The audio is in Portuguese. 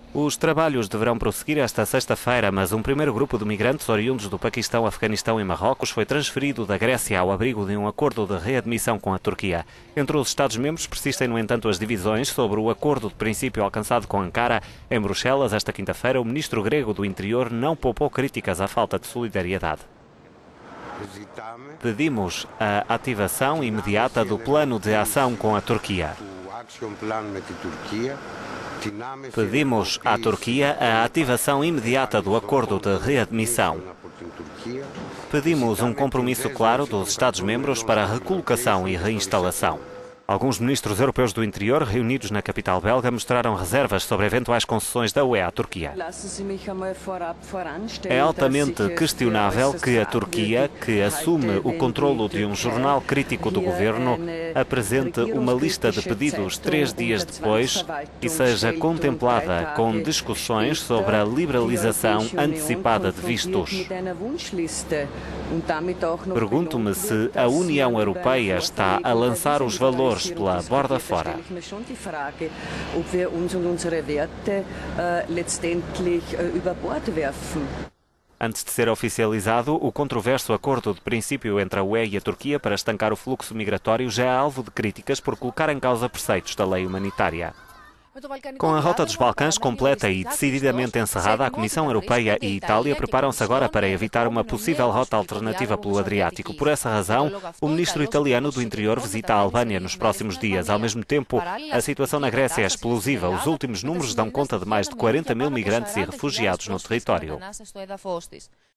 Os trabalhos deverão prosseguir esta sexta-feira, mas um primeiro grupo de migrantes oriundos do Paquistão, Afeganistão e Marrocos foi transferido da Grécia ao abrigo de um acordo de readmissão com a Turquia. Entre os Estados-membros persistem, no entanto, as divisões sobre o acordo de princípio alcançado com Ankara. Em Bruxelas, esta quinta-feira, o ministro grego do Interior não poupou críticas à falta de solidariedade. Pedimos a ativação imediata do plano de ação com a Turquia. Pedimos à Turquia a ativação imediata do acordo de readmissão. Pedimos um compromisso claro dos Estados-membros para a recolocação e reinstalação. Alguns ministros europeus do interior, reunidos na capital belga, mostraram reservas sobre eventuais concessões da UE à Turquia. É altamente questionável que a Turquia, que assume o controlo de um jornal crítico do governo, apresente uma lista de pedidos 3 dias depois e seja contemplada com discussões sobre a liberalização antecipada de vistos. Pergunto-me se a União Europeia está a lançar os valores pela borda fora. Antes de ser oficializado, o controverso acordo de princípio entre a UE e a Turquia para estancar o fluxo migratório já é alvo de críticas por colocar em causa preceitos da lei humanitária. Com a rota dos Balcãs completa e decididamente encerrada, a Comissão Europeia e Itália preparam-se agora para evitar uma possível rota alternativa pelo Adriático. Por essa razão, o ministro italiano do Interior visita a Albânia nos próximos dias. Ao mesmo tempo, a situação na Grécia é explosiva. Os últimos números dão conta de mais de 40 mil migrantes e refugiados no território.